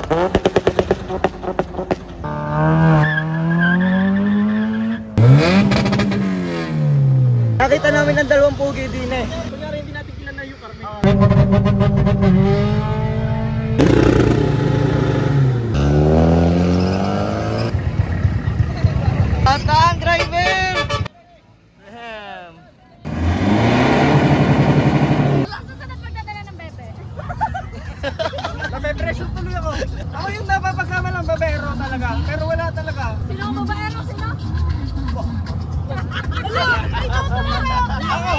Nakita namin ang dalawang pugi din eh. Kunyari hindi natin kilala yung Carmen. Tatang driver! Susunod magdadala ng bebe. Nape-pressure tuloy ako. Ako yung napapagkama ng babero talaga. Pero wala talaga. Sino ang babaero? Sino? Hello! Ay, Ako!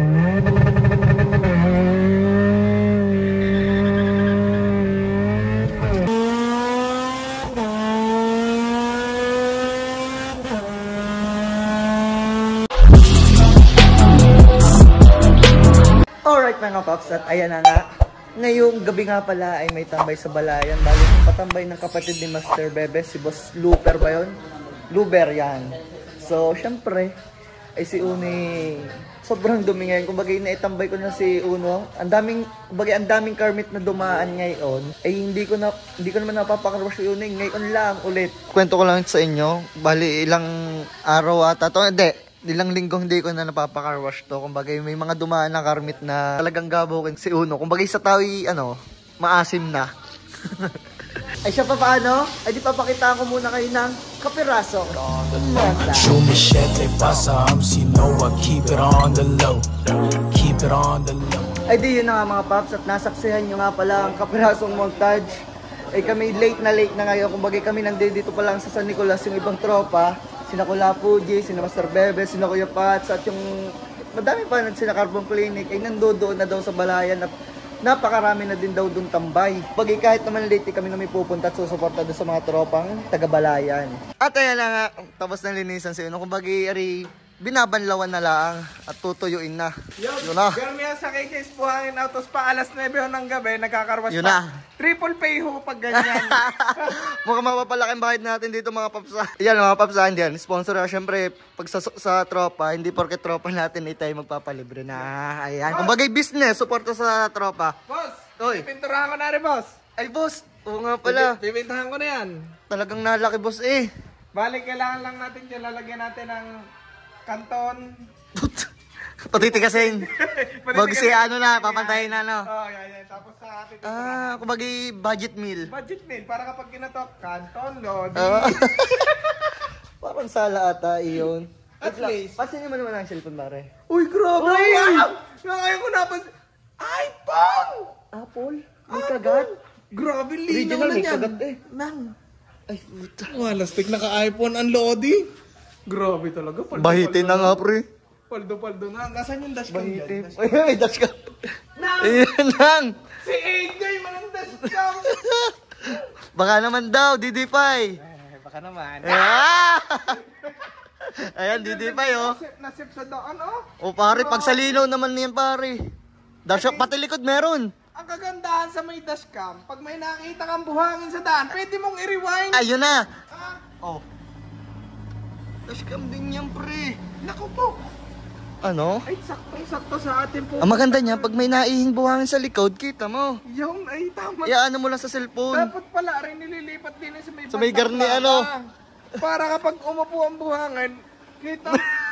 Alright mga paps, at ayan na nga. Ngayong gabi nga pala ay may tambay sa balayan. Bali patambay ng kapatid ni Master Bebe, si Boss Luper ba yun? Luber yan. So syempre, ay si Uni sobrang dumi ngayon. Kumbaga naitambay ko na si Uno. Ang daming karmit na dumaan ngayon. Ay hindi ko naman napapakarwash si Uni. Ngayon lang ulit. Kwento ko lang sa inyo. Bali ilang araw ata to. Ilang linggo hindi ko na napapakarwash to. Kumbaga may mga dumaan na karmit na talagang gabukin si Uno. Kumbaga sa tao maasim na. Ay siya pa paano? Ay di papakita ko muna kayo ng kapiraso. Keep it on the low. Keep it on the low. Ay di yun na nga mga paps, at nasaksihan nyo nga pala ang kapirasong montage. Ay kami late na ngayon. Kumbaga kami nandito pa lang sa San Nicolas, yung ibang tropa. Sina Kula Fuji, sina Master Bebe, sina Kuya Pats, at yung madami pa sina Carbon Clinic ay nandoon na daw sa balayan at napakarami na din daw doon tambay. Bagay kahit naman late kami na may pupunta at susuporta doon sa mga tropang taga-balayan. At ayan na nga, tapos na linisan si Uno. Kung bagay binabanlawan na lang at tutuyuin na. Yun na. Pero may sa KK's buhangin autos pa alas 9 ng gabi, nagkakarwas yun pa. Na. Triple pay ho pag ganyan. Mukhang mapapalaking bahid natin dito mga papsa. Yan mga papsa, yan. Sponsor na syempre pag sa tropa, hindi porket tropa natin ay tayo magpapalibre na. Ayan. Kung bagay business, suporta sa tropa. Boss, Oy. pipinturahan ko na rin boss. Ay boss, oo nga pala. Pipintahan ko na yan. Talagang nalaki boss eh. Balik, kailangan lang natin dyan, lalagyan natin ng kanton. Patitikasin. Wag si ano na, papantayin na no. Oh, yan. Tapos sa atin. Kung bagay budget meal. Budget meal, para kapag kinatok, kanton, lodi. Parang sala ata iyon. At least. Pasin naman ang cellphone pare. Uy, grabe! Uy! Wow! Ngayon ko napansin. iPhone! Apple? May kagat? Grabe, linaw Original, na may yan. kagat eh. Nang. Ay, puta. Lastik naka-iPhone ang lodi. Grabe talaga. Bahitin na nga pre. Paldo na. Nasaan yung dashcam dyan? Bahitin. Ay, may dashcam. Nang! Ayan lang. Si AJ, walang dashcam! Baka naman daw, DD5. Baka naman. Ayan, DD5 oh. Nasip sa daan oh. O pare, pag sa linaw naman niyan pare. Dashcam, pati likod meron. Ang kagandahan sa may dashcam, pag may nakita kang buhangin sa daan, pwede mong i-rewind. Ayun na. Ah, Oh. Dashcam din yan pre. naku po. Ano? Ay, saktong-sakto sa atin po. Ang maganda niya, pag may naihing buhangin sa likod, kita mo. Yung, ay, tama. Iyaano mo lang sa cellphone. Dapat pala rin nililipat din Sa may garni, ano? Para kapag umupo ang buhangin, kita.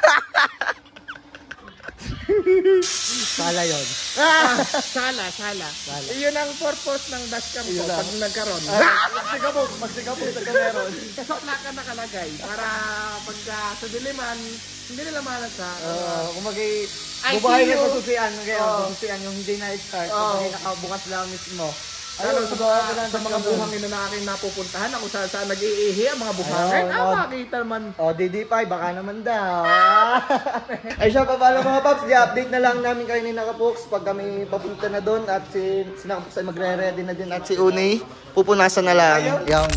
Sala yun. Sala. Iyon ang purpose ng dashcam ko pag nagkaroon. Magsigabog sa meron. So, nakalagay para pag sa diliman, hindi nila malasa. Kung magay, I bubahay see na you. sususian. Sususian yung hindi na-start. Kung magay nakabukas lang mismo. Lalo sa mga buhangin na aking napupuntahan, ako saan nag-iihi ang mga buhangin. Makita naman. DD5, baka naman daw. Ay siya pa pala mga paps, i-update na lang namin kayo ni Nakapox pag kami papunta na doon at si Nakapox ay magre-ready na din at si Uni pupunasan na lang. Yan.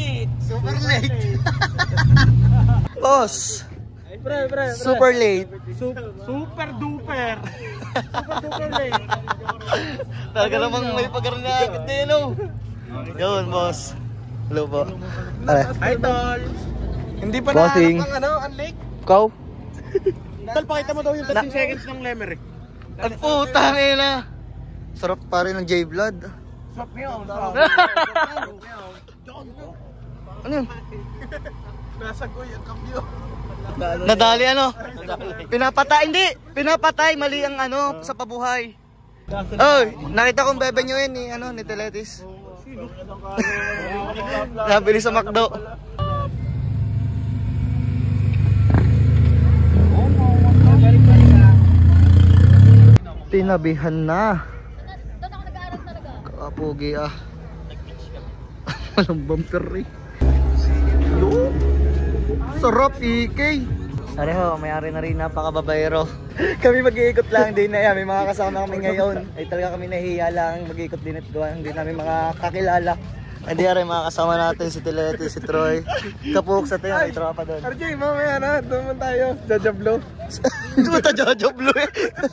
late. Super late. Boss. Super late. Super duper. Super duper late. Talaga namang may pagkarinakit din, no? Yun, boss. Hello po. Hi, tol. Hindi pa Bossing. nahanap ang unlake. Ikaw? Tol, pakita mo daw yung 13 seconds ng Lemery. Ang putang ina. Sarap pa rin ng J-Blood. Swap yun. Ano yun? Nasa goy ang kambyo. Nadali ano? Pinapatay, hindi! Pinapatay, mali ang ano, sa pabuhay. Oy, nakita kong bebe nyo yun ni Teletis. Nabili sa McDo. Tinabihan na. Doon ako nag-aaral talaga. Kapugi ah. Walang bumper eh. Sarap EK. Pareho, may-ari na rin napakababayero. Kami mag-iikot lang din na yan. May mga kasama kami ngayon. Ay talaga kami nahiya lang mag-iikot din at gawa. Hindi namin mga kakilala. Hindi rin mga kasama natin si Tilete, si Troy. Kapuk sa tayo, may tropa doon. RJ, mamaya na. Doon tayo. Jajablo. Hindi mo tayo jablo eh.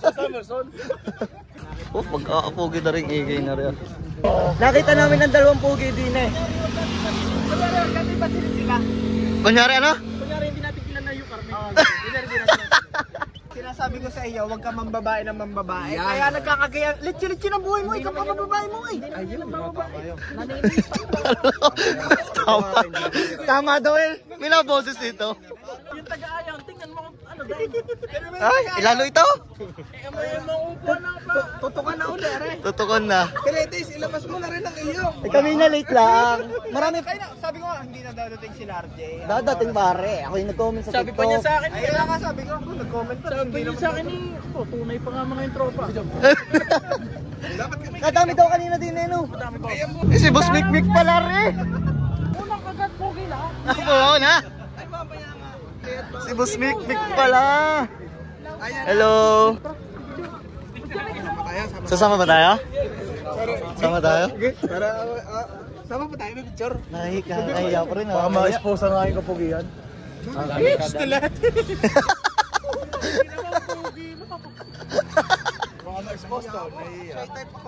Oh, magkakapugi na rin EK na rin. Nakita namin ang dalawang pugi din eh. Kasi ba sila? Kunyari ano? Kunyari hindi natin kilala yung Carmen. Hindi natin. Sinasabi ko sa iyo, huwag ka mambabae ng mambabae. Kaya nagkakagaya. Litsi-litsi ng buhay mo, ikaw pa mambabae mo eh. Ayun, mambabae. Tama daw eh. May naboses dito. Yung taga-ayaw, tingnan mo kung ano dahil. Ay, ilalo ito? Tutukan na uli, are. Tutukon na. Piletes, ilabas mo na rin ang iyo. Eh, kami na late lang. Marami. Sabi ko nga, hindi na dadating si RJ. Dadating pare. Ako yung nag-comment sa TikTok. Sabi pa niya sa akin. Ayun nga, sabi ko, nag-comment pa. Sabi niya sa akin tunay pa nga mga yung tropa. Kadami daw kanina din eh, no? Eh, si Boss Mikmik pala rin. Unang kagat, pogi lang. Oo na. Si Boss Mikmik pala. Hello. Sasama ba tayo? Sama tayo? Para, sama pa tayo, may picture. Nahiya pa rin. Baka ma-expose nga yung kapugian. It's the lahat. Baka ma-expose to, nahiya. Type ako?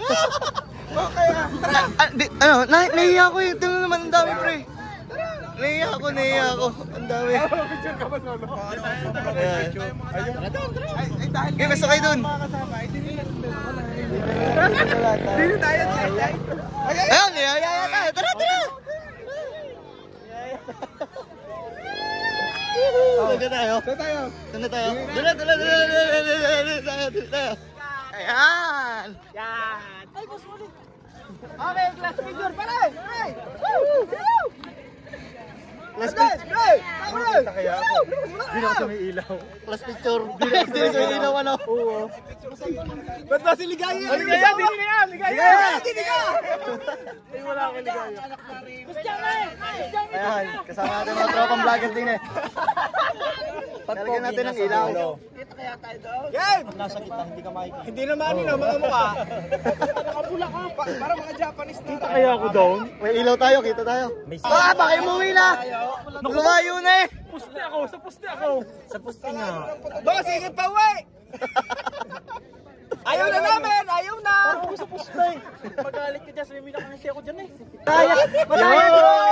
Ano, nahiya ko eh. Tingnan naman ang dami pre. Nahiya ako. Ang dami. Picture ka ba solo? Ayan. Okay, basta kayo dun. Dito tayo, chay. Ayun, niyaya tayo. Tara! Doon tayo. Doon tayo. Ayan. Yan. Ay, boss mo ulit. Okay, class figure, pare. Last picture. Kaya ako. Hindi na ako may ilaw. Last picture. Hindi na ilaw ano. Oo. Ba't ba si Ligaya? Ligaya! Ay, wala akong Ligaya. Ayan, kasama natin mga tropang vlogger din eh. Talagyan natin ng ilaw. Dito kaya tayo daw? Game! Nasa kita, hindi ka makikita. Hindi naman yun, mga mukha. Nakapula ka, para mga Japanese na. Kita kaya ako doon? May ilaw tayo, kita tayo. Baka umuwi na. Lumayo na eh. Sa puste ako. Sa puste nga. Baka sige pa, uwi! Ayaw na namin! Ayaw na! Parang ako sa puste. Magalit ka dyan, sabi na kasi ako dyan eh. Mataya!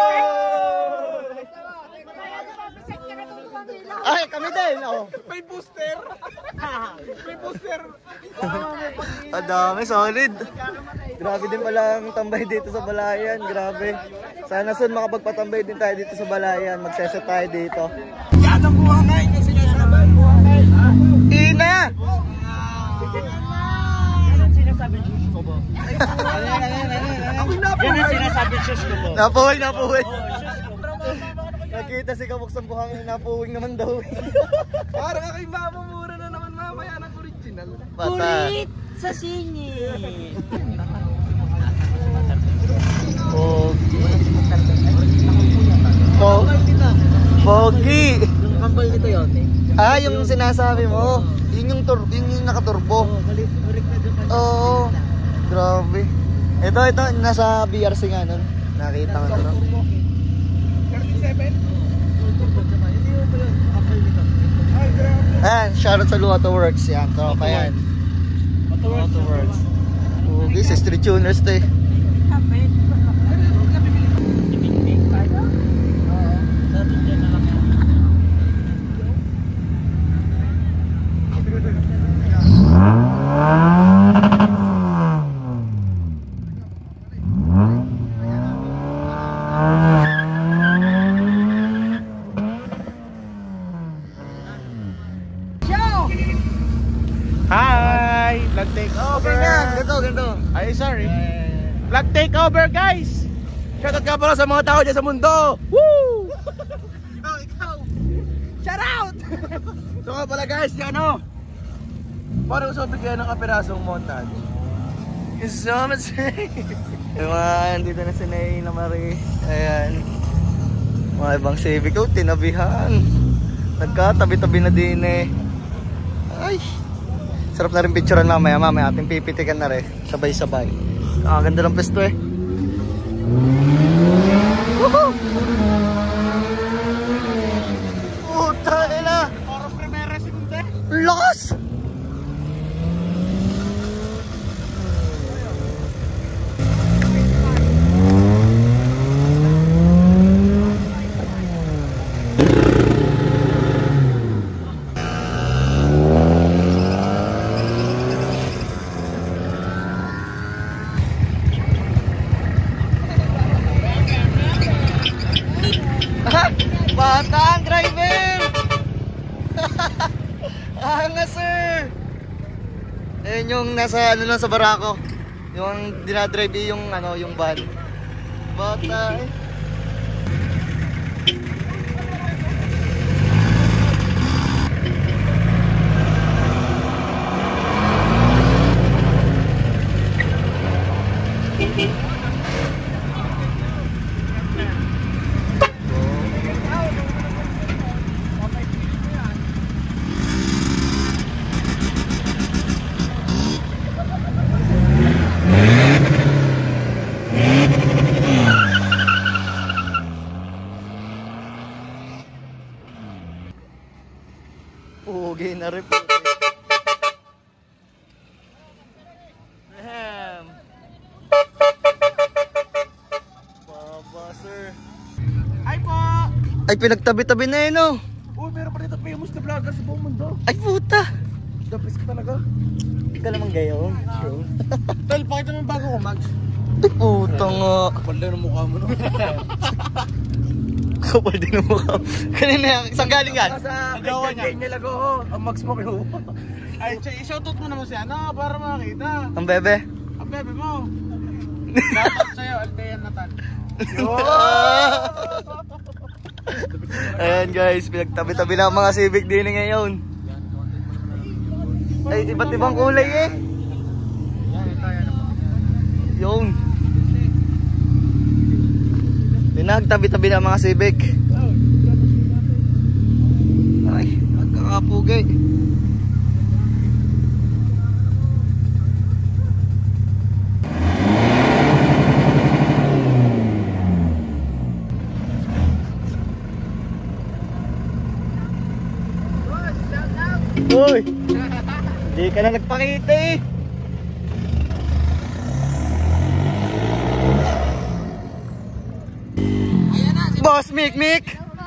Ay, kami din. Oh. May booster! May booster! Adami, solid. Grabe din pala ang tambay dito sa Balayan. Grabe. Sana soon makapagpatambay din tayo dito sa Balayan. Magseset tayo dito. Yan ang buhangay! Yung sinasabi ang buhangay! Ina! Yan ang sinasabi shush ko po. Napuwi. Nakita si Kabuk sa buhangin, napuwing naman daw. Parang ako'y mamumura na naman mamaya ng original. Kulit sa singit. Pogi. Yung kambal nito yun eh. Ah, yung sinasabi mo. Yun yung nakaturbo. Oo. Grabe. Ito, nasa BRC nga nun. Nakita ko na. shoutout sa Luato Works. Yan, tropa yan. Luato Works. Okay, sa Street Tuners to eh. Hi! Vlog takeover! Okay yan, ganito. Ay, sorry. Vlog takeover, guys! Shoutout ka pala sa mga tao dyan sa mundo! Woo! Ikaw! Shout out! So nga pala guys, yan o! Parang gusto bigyan ng kapirasong montage. Kasama sa'yo. Ewan, dito na si Nay na Marie. Ayan. Mga ibang Civic. Oh, tinabihan. Nagkatabi-tabi na din eh. Ay. Sarap na rin picturean mamaya. Mamaya ating pipitikan na rin. Sabay-sabay. Ganda ng pesto eh. Woohoo! Puta ina! Parang primera segunda. Lakas! Batang driver! Angas sir! Ayun yung nasa ano lang sa barako. Yung dinadrive yung ano, yung van. Bata eh. Pugi na rin po. Damn. Baba sir. Hi po! Ay pinagtabi-tabi na yun oh. Uy, meron pa dito famous na vlogger sa buong mundo. Ay puta. Dapis ka talaga. Hindi ka naman gayon. Sure. Tol, pakita mo yung bago ko, Max. Ay puta nga. Kapal lang ang mukha mo, no? Kapal din ang mukha. Kanina, saan galing yan? Sa Jowa niya. niya lago, ang Max mo kayo. Ay, i-shoutout mo naman siya, no? Para makakita. Ang bebe. Ang bebe mo. Shoutout sa'yo, Altean Natal. Ayan guys, pinagtabi-tabi na ang mga Civic din ngayon. Ay, iba't ibang kulay eh. Yun. Pinagtabi-tabi na ang mga Civic. Ay, nagkakapugi. Uy! Hindi ka na nagpakita eh! Boss Mick Mick!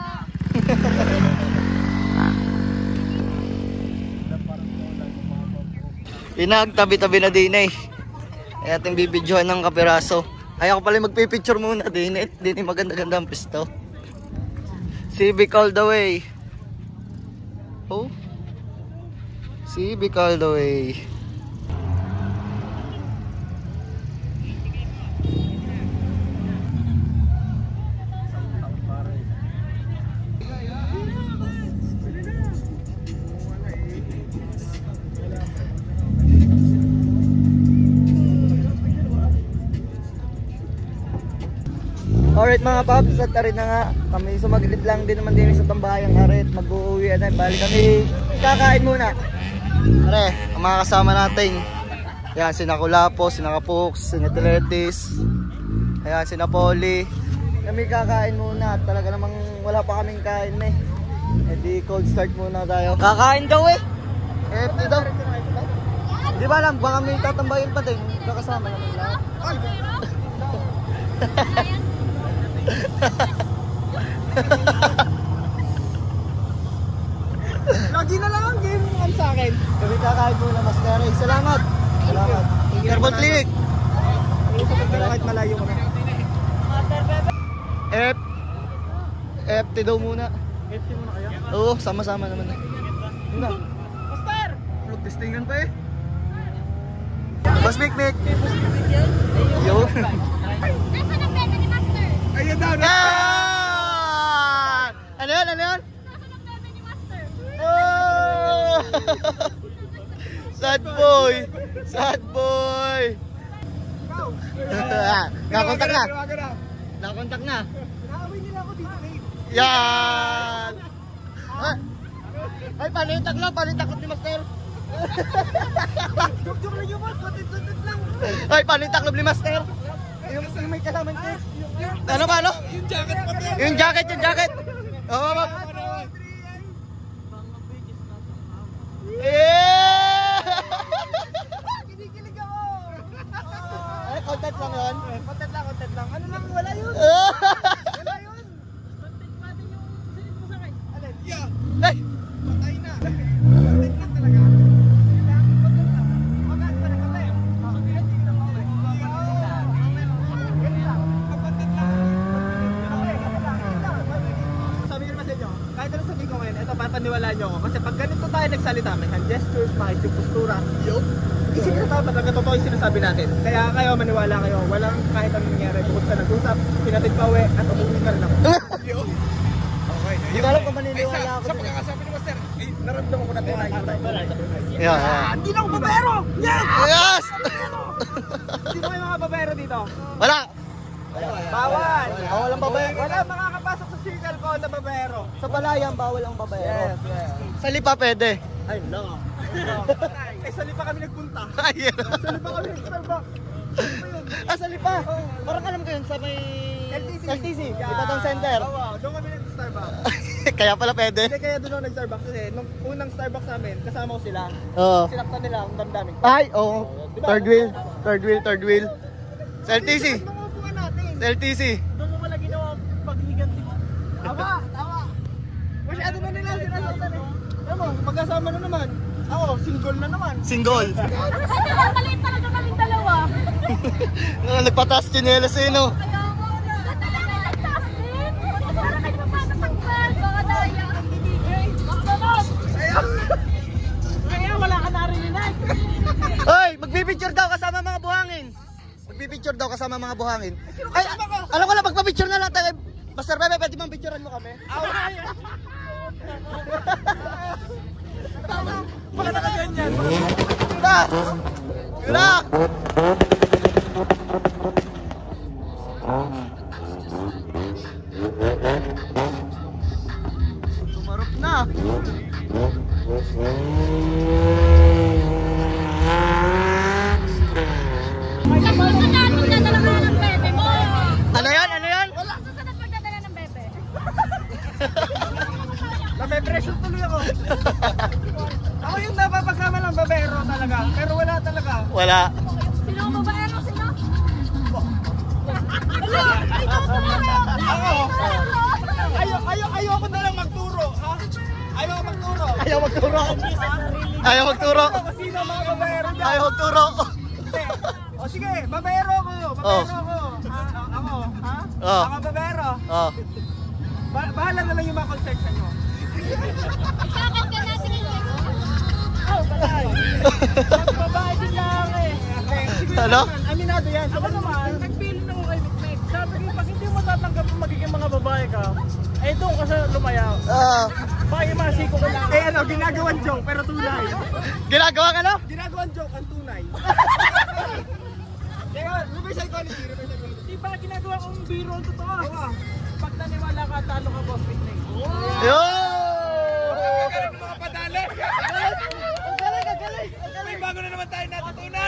Pinagtabi-tabi na din eh. Ay ating bibidyohan ng kapiraso. Ay ako pala magpipicture muna din eh. Din eh maganda-ganda ang pisto. Civic all the way. Oh. Civic all the way. Alright mga paps, at arit na nga. Kami sumaglit lang din naman din sa tambayang arit. Mag-uuwi na, balik kami. Kakain muna. Are, ang mga kasama natin. Ayan, sina Kulapo, sina Kapux, sina Teletis. Ayan, sina Poli. Kami kakain muna. Talaga namang wala pa kaming kain eh. E di cold start muna tayo. Kakain daw eh. FT daw. Di ba alam, baka may tatambayin pa din. Kakasama naman lahat. Lagi na lang ang game ang sa akin. Kami kakain muna, Master. Salamat. Salamat. Herbal Clinic. Kahit malayo kami. FT daw muna. FT muna kaya? Oo, sama-sama naman eh. Master! Mag-testingan pa eh. Boss Mikmik. Yun. Nasaan ang bebe ni Master? Ayun daw. Ah! Ano yan? Ano yan? Nasaan ang bebe ni Master? Oh! Sad boy! Sad boy! Nakontak na! Nakontak na! Naaway nila ako dito eh. Yan! Ay, panitak lang! Panitakot ni Master! Joke lang yung boss, patit-patit lang. Ay, panitakot ni Master! Yung may kasamang text! Ano ba, ano? Yung jacket pati. Yung jacket, yung jacket! Oo, ma'am! Kinikilig ako. Ay, content lang yun. Content lang. Ano lang, wala yun. Wala yun. Content pa din yung sinit mo sa akin. Alin? Yeah. Ay! Patay na. Content lang talaga. Content pa rin kami. Sabi ko naman sa inyo, kahit ano sabihin ko ngayon, ito papaniwalaan nyo ako. Kasi pag ganito tayo nagsalita, may hand gestures, makikita yung postura. Isipin na tayo talaga totoo yung sinasabi natin. Kaya kayo, maniwala kayo. Walang kahit anong nangyari. Bukod sa nag-usap, pinatid pa uwi, at umuwi ka rin ako. Okay. Hindi ko alam kung maniniwala ako. Sa pagkakasabi ni Master, naramdaman ko na tunay. Yeah. Hindi na ako babero! Yes! Yes! Sino kayo mga babero dito? Wala! Bawal! Bawal ang babaero. Wala makakapasok sa circle ko na babero. Sa palayan, bawal ang babaero. Yes. Sa lipa, pwede. Ay, no. Eh, sali pa kami nagpunta. Ayun. Sali pa kami nag-Starbucks. Ah, sa lipa. Parang alam ko yun sa may... LTC. Lipa Town Center. Oo, doon kami nag-Starbucks. Kaya pala pwede. Hindi kaya doon ako nag-Starbucks kasi nung unang Starbucks namin, kasama ko sila. Oo. Sinaktan nila ang damdamin ko. Ay, oo. Third wheel. Third wheel. Sa LTC. Mga upuan natin. Sa LTC. Doon mo wala ginawa paghiganti mo. Tama. Masyado na nila sinasaktan eh. Alam mo, magkasama na naman. Ako, single na naman. Single. Maliit talaga kaming dalawa. Nagpataas chinelas eh, no? Kaya mo na. Talaga nagtaas din. Para kayo magpapatagpal. Mga daya. Magpapag. Kaya wala ka narinig. Hoy, magbibidture daw kasama mga buhangin. Magbibidture daw kasama mga buhangin. Ay, alam ko lang, magpapicture na lang tayo. Master Bebe, pwede bang picturean mo kami? Baka nakaganyan. Tara! Tara! Tumarap na! Sa susunod, magdadala ka na ng bebe mo. Ano yan? Ano yan? Sa susunod, magdadala ng bebe. Nape-pressure tuloy ako. Ako yung napapagkama ng babero talaga. Pero wala talaga. Wala. Sino ang babaero? Sino? Ayoko na lang magturo, ha? Ayoko magturo. Ayaw magturo. Ayaw magturo. Kung sino ang mga babero dyan? Ayaw magturo. Hindi. O sige, babero ko. Babero ko. Ako, ha? Oh. Ako babero. Oh. Bahala na lang yung mga concession mo. Bakit ka natin yung Oh, patay. Magbabae din lang eh. Ano? Aminado yan. Ako naman, nag-feeling ako kay Mikmek. Sabi ko, pag hindi mo tatanggap kung magiging mga babae ka, eh doon ka sa lumayaw. Baka yung mga siko ko lang. Eh ano, ginagawan joke pero tunay. Ginagawa ka no? Ginagawan joke ang tunay. Kaya, reverse psychology. Di ba ginagawa kong biro ang totoo? Oo. Pag naniwala ka, talo ka, boss Mikmek. Yo! Galing mga padali. Galing. May bago na naman tayo natutunan.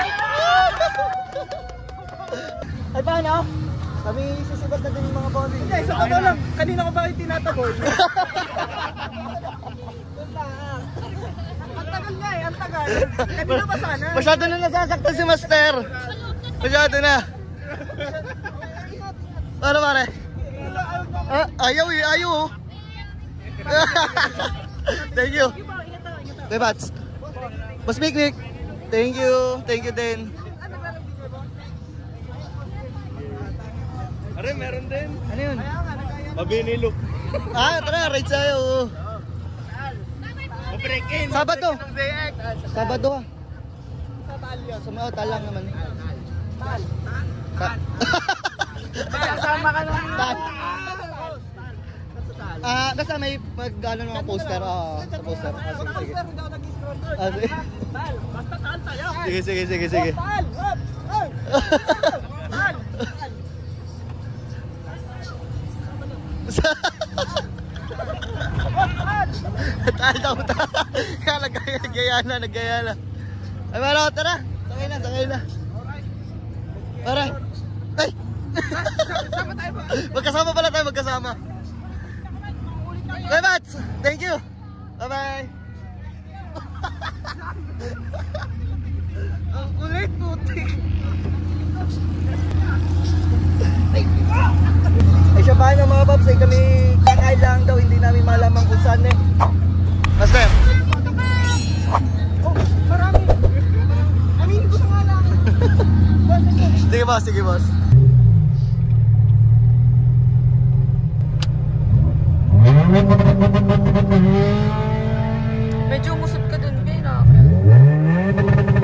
Ay, paano? Kami sisibat na din yung mga bonding. Hindi, sa totoo lang, kanina ko ba yung tinataboy? Ang tagal tagal nga eh, ang tagal. Kanina ba sana? Masyado na nasasaktan si Master. Masyado na. Ano pare? Ayaw eh, ayaw oh. Thank you. Okay, Bats. Boss Mikmik. Thank you din. Are, meron din. Ano yun? Mabinilok. Tara, ride tayo. Break in. Sabado. ZX. Sabado ha. Sa mga talang naman. Tal. Ta- Kasama ka ng Tal. Basta may mag-ano mga poster. Sa poster. Sige. Sige. Tal. Basta tal tayo. Sige. Tal. Tal. Tayo daw. Nagaya na. Ay, malo, tara. Sakay na. Tara. Ay! Magkasama pala tayo, magkasama. Okay, Mats. Thank you. Bye-bye. Ang kulit, putik. Ay, siya ba ng mga Babs? Ay, kami kakain lang daw. Hindi namin malaman kung saan eh. Master. Oh, marami. Aminin ko na nga lang. Sige, boss. Medyo umusap ka dun, Ben.